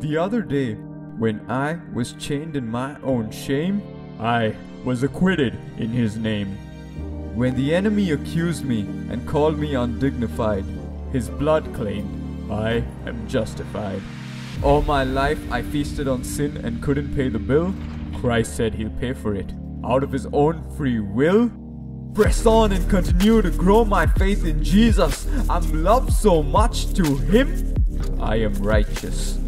The other day, when I was chained in my own shame, I was acquitted in his name. When the enemy accused me and called me undignified, his blood claimed I am justified. All my life I feasted on sin and couldn't pay the bill. Christ said he'll pay for it out of his own free will. Press on and continue to grow my faith in Jesus. I'm loved so much to him. I am righteous.